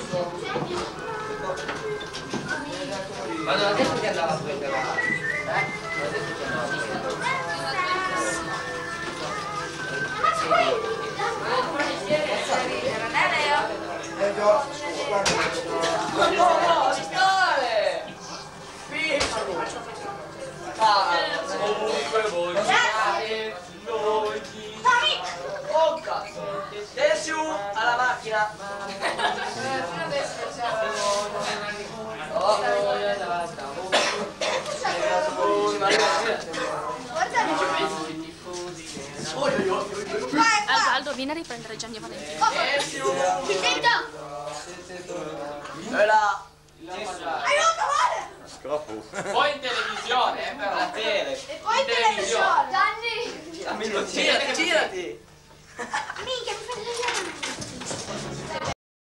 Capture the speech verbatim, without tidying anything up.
Ma non ha detto che andava a prendere la... Eh? Non ha detto che andava a prendere la... No, no, stare! Piccolo! Ah, comunque voi siete noi chi... Oh cazzo! Dessu alla macchina! Oh, Aldo, vieni a riprendere Gianni Valentino. E là! Scroffo. Poi in televisione, eh, però. La tele. E poi in televisione. Gianni! Girati, girati! Minchia, mi fai vedere